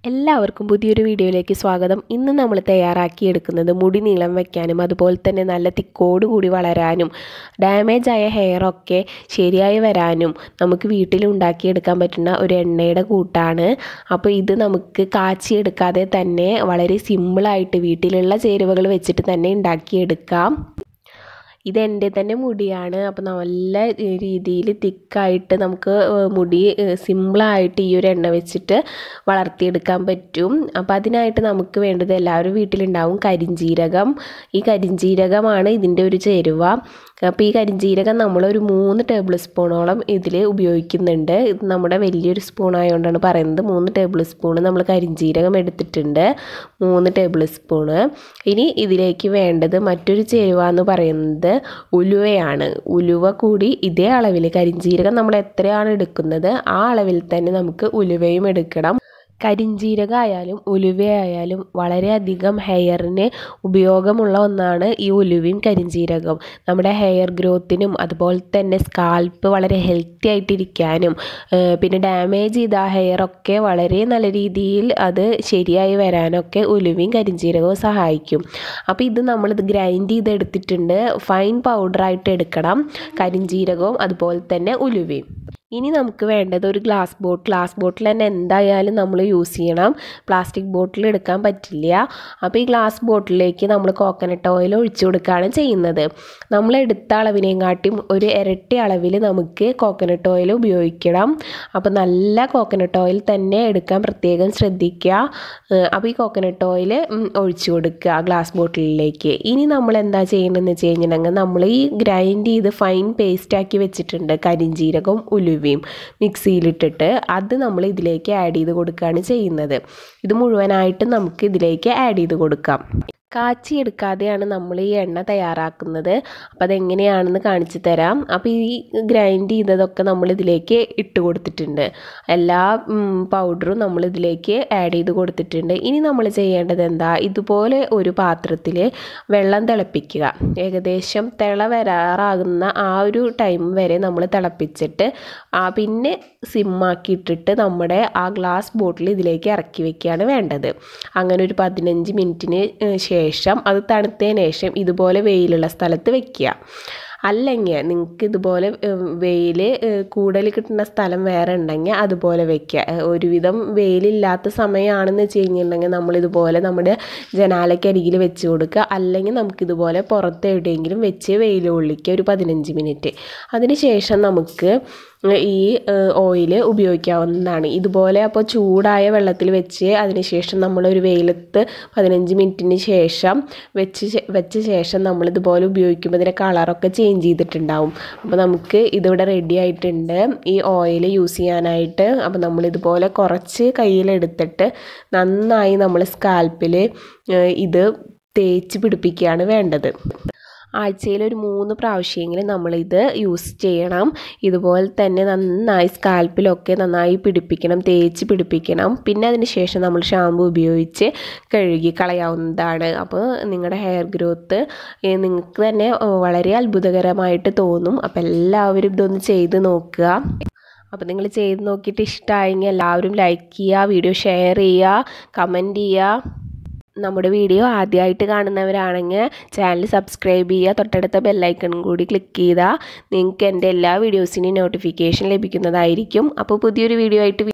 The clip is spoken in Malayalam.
എല്ലാവർക്കും പുതിയൊരു വീഡിയോയിലേക്ക് സ്വാഗതം. ഇന്ന് നമ്മൾ തയ്യാറാക്കിയെടുക്കുന്നത് മുടി നീളം വയ്ക്കാനും അതുപോലെ തന്നെ നല്ല തിക്കോട് കൂടി വളരാനും ഡാമേജ് ആയ ഹെയറൊക്കെ ശരിയായി വരാനും നമുക്ക് വീട്ടിൽ ഉണ്ടാക്കിയെടുക്കാൻ പറ്റുന്ന ഒരു എണ്ണയുടെ കൂട്ടാണ്. അപ്പോൾ ഇത് നമുക്ക് കാച്ചിയെടുക്കാതെ തന്നെ വളരെ സിമ്പിളായിട്ട് വീട്ടിലുള്ള ചേരുവകൾ വെച്ചിട്ട് തന്നെ ഉണ്ടാക്കിയെടുക്കാം. ഇതെൻ്റെ തന്നെ മുടിയാണ്. അപ്പോൾ നല്ല രീതിയിൽ തിക്കായിട്ട് നമുക്ക് മുടി സിമ്പിളായിട്ട് ഈ ഒരു എണ്ണ വെച്ചിട്ട് വളർത്തിയെടുക്കാൻ പറ്റും. അപ്പോൾ അതിനായിട്ട് നമുക്ക് വേണ്ടത് എല്ലാവരും വീട്ടിലുണ്ടാവും കരിഞ്ജീരകം. ഈ കരിഞ്ജീരകമാണ് ഇതിൻ്റെ ഒരു ചേരുവ. അപ്പോൾ ഈ കരിഞ്ജീരകം നമ്മളൊരു 3 ടേബിൾ സ്പൂണോളം ഇതിൽ ഉപയോഗിക്കുന്നുണ്ട്. ഇത് നമ്മുടെ വലിയൊരു സ്പൂൺ ആയതുകൊണ്ടാണ് പറയുന്നത്. 3 ടേബിൾ സ്പൂൺ നമ്മൾ കരിഞ്ജീരകം എടുത്തിട്ടുണ്ട്. 3 ടേബിൾ സ്പൂണ്. ഇനി ഇതിലേക്ക് വേണ്ടത് മറ്റൊരു ചേരുവ എന്ന് പറയുന്നത് ഉലുവയാണ്. ഉലുവ കൂടി ഇതേ അളവിൽ, കരിഞ്ജീരകം നമ്മൾ എത്രയാണ് എടുക്കുന്നത് ആ അളവിൽ തന്നെ നമുക്ക് ഉലുവയും എടുക്കണം. കരിഞ്ജീരകമായാലും ഉലുവയായാലും വളരെയധികം ഹെയറിന് ഉപയോഗമുള്ള ഒന്നാണ് ഈ ഉലുവയും കരിഞ്ജീരകവും. നമ്മുടെ ഹെയർ ഗ്രോത്തിനും അതുപോലെ തന്നെ സ്കാൽപ്പ് വളരെ ഹെൽത്തി ആയിട്ടിരിക്കാനും പിന്നെ ഡാമേജ് ചെയ്ത ഹെയറൊക്കെ വളരെ നല്ല രീതിയിൽ അത് ശരിയായി വരാനൊക്കെ ഉലുവയും കരിഞ്ജീരകവും സഹായിക്കും. അപ്പോൾ ഇത് നമ്മളിത് ഗ്രൈൻഡ് ചെയ്തെടുത്തിട്ടുണ്ട്. ഫൈൻ പൗഡറായിട്ട് എടുക്കണം കരിഞ്ജീരകവും അതുപോലെ തന്നെ ഉലുവയും. ഇനി നമുക്ക് വേണ്ടത് ഒരു ഗ്ലാസ് ബോട്ടിൽ തന്നെ എന്തായാലും നമ്മൾ യൂസ് ചെയ്യണം. പ്ലാസ്റ്റിക് ബോട്ടിൽ എടുക്കാൻ പറ്റില്ല. അപ്പോൾ ഈ ഗ്ലാസ് ബോട്ടിലേക്ക് നമ്മൾ കോക്കനട്ട് ഓയിൽ ഒഴിച്ചു കൊടുക്കുകയാണ് ചെയ്യുന്നത്. നമ്മൾ എടുത്ത അളവിനെയും കാട്ടിയും ഒരു ഇരട്ടി അളവിൽ നമുക്ക് കോക്കനട്ട് ഓയിൽ ഉപയോഗിക്കണം. അപ്പോൾ നല്ല കോക്കനട്ട് ഓയിൽ തന്നെ എടുക്കാൻ പ്രത്യേകം ശ്രദ്ധിക്കുക. അപ്പോൾ ഈ കോക്കനട്ട് ഓയിൽ ഒഴിച്ചു കൊടുക്കുക ഗ്ലാസ് ബോട്ടിലിലേക്ക്. ഇനി നമ്മൾ എന്താ ചെയ്യണമെന്ന് വെച്ച് കഴിഞ്ഞിട്ടുണ്ടെങ്കിൽ നമ്മൾ ഈ ഗ്രൈൻഡ് ചെയ്ത് ഫൈൻ പേസ്റ്റാക്കി വെച്ചിട്ടുണ്ട് കരിഞ്ജീരകവും ഉലുവയും മിക്സിയിലിട്ടിട്ട് അത് നമ്മൾ ഇതിലേക്ക് ആഡ് ചെയ്ത് കൊടുക്കുകയാണ് ചെയ്യുന്നത്. ഇത് മുഴുവനായിട്ട് നമുക്ക് ഇതിലേക്ക് ആഡ് ചെയ്ത് കൊടുക്കാം. കാച്ചിയെടുക്കാതെയാണ് നമ്മൾ ഈ എണ്ണ തയ്യാറാക്കുന്നത്. അപ്പോൾ അതെങ്ങനെയാണെന്ന് കാണിച്ചു തരാം. അപ്പോൾ ഈ ഗ്രൈൻഡ് ചെയ്തതൊക്കെ നമ്മൾ ഇതിലേക്ക് ഇട്ട് കൊടുത്തിട്ടുണ്ട്. എല്ലാ പൗഡറും നമ്മൾ ഇതിലേക്ക് ആഡ് ചെയ്ത് കൊടുത്തിട്ടുണ്ട്. ഇനി നമ്മൾ ചെയ്യേണ്ടത് എന്താ, ഇതുപോലെ ഒരു പാത്രത്തിൽ വെള്ളം തിളപ്പിക്കുക. ഏകദേശം തിള വരാറാകുന്ന ആ ഒരു ടൈം വരെ നമ്മൾ തിളപ്പിച്ചിട്ട് പിന്നെ സിമ്മാക്കിയിട്ടിട്ട് നമ്മുടെ ആ ഗ്ലാസ് ബോട്ടിൽ ഇതിലേക്ക് ഇറക്കി വയ്ക്കുകയാണ് വേണ്ടത്. അങ്ങനെ ഒരു 15 മിനിറ്റിന് ശേഷം അത് തണുത്തതിന് ശേഷം ഇതുപോലെ വെയിലുള്ള സ്ഥലത്ത് വെക്കുക. അല്ലെങ്കിൽ നിങ്ങൾക്ക് ഇതുപോലെ വെയിൽ കൂടുതൽ കിട്ടുന്ന സ്ഥലം വേറെ ഉണ്ടെങ്കിൽ അതുപോലെ വെക്കുക. ഒരുവിധം വെയിലില്ലാത്ത സമയമാണെന്ന് വെച്ച് കഴിഞ്ഞിട്ടുണ്ടെങ്കിൽ നമ്മളിതുപോലെ നമ്മുടെ ജനാലയ്ക്കരികിൽ വെച്ച് കൊടുക്കുക. അല്ലെങ്കിൽ നമുക്കിതുപോലെ പുറത്ത് എവിടെയെങ്കിലും വെച്ച് വെയിൽ കൊള്ളിക്കുക ഒരു 15 മിനിറ്റ്. അതിന് ശേഷം നമുക്ക് ഈ ഓയിൽ ഉപയോഗിക്കാവുന്നതാണ്. ഇതുപോലെ അപ്പോൾ ചൂടായ വെള്ളത്തിൽ വെച്ച് അതിനുശേഷം നമ്മളൊരു വെയിലത്ത് 15 മിനിറ്റിന് ശേഷം വെച്ച ശേഷം നമ്മളിതുപോലെ ഉപയോഗിക്കുമ്പോൾ ഇതിൻ്റെ കളറൊക്കെ ചേഞ്ച് ചെയ്തിട്ടുണ്ടാവും. അപ്പോൾ നമുക്ക് ഇതിവിടെ റെഡി ആയിട്ടുണ്ട് ഈ ഓയിൽ യൂസ് ചെയ്യാനായിട്ട്. അപ്പോൾ നമ്മളിതുപോലെ കുറച്ച് കയ്യിലെടുത്തിട്ട് നന്നായി നമ്മൾ സ്കാൽപ്പിൽ ഇത് തേച്ച് പിടിപ്പിക്കുകയാണ് വേണ്ടത്. ആഴ്ചയിൽ ഒരു 3 പ്രാവശ്യമെങ്കിലും നമ്മളിത് യൂസ് ചെയ്യണം. ഇതുപോലെ തന്നെ നന്നായി സ്കാൽപ്പിലൊക്കെ നന്നായി പിടിപ്പിക്കണം, തേച്ച് പിടിപ്പിക്കണം. പിന്നെ അതിന് ശേഷം നമ്മൾ ഷാമ്പു ഉപയോഗിച്ച് കഴുകി കളയാവുന്നതാണ്. അപ്പോൾ നിങ്ങളുടെ ഹെയർ ഗ്രോത്ത് നിങ്ങൾക്ക് തന്നെ വളരെ അത്ഭുതകരമായിട്ട് തോന്നും. അപ്പോൾ എല്ലാവരും ഇതൊന്ന് ചെയ്ത് നോക്കുക. അപ്പോൾ നിങ്ങൾ ചെയ്ത് നോക്കിയിട്ട് ഇഷ്ടമായെങ്കിൽ എല്ലാവരും ലൈക്ക് ചെയ്യുക, വീഡിയോ ഷെയർ ചെയ്യുക, കമൻറ്റ് ചെയ്യുക. നമ്മുടെ വീഡിയോ ആദ്യമായിട്ട് കാണുന്നവരാണെങ്കിൽ ചാനൽ സബ്സ്ക്രൈബ് ചെയ്യുക. തൊട്ടടുത്ത ബെല്ലൈക്കണും കൂടി ക്ലിക്ക് ചെയ്താൽ നിങ്ങൾക്ക് എൻ്റെ എല്ലാ വീഡിയോസിൻ്റെയും നോട്ടിഫിക്കേഷൻ ലഭിക്കുന്നതായിരിക്കും. അപ്പോൾ പുതിയൊരു വീഡിയോ ആയിട്ട്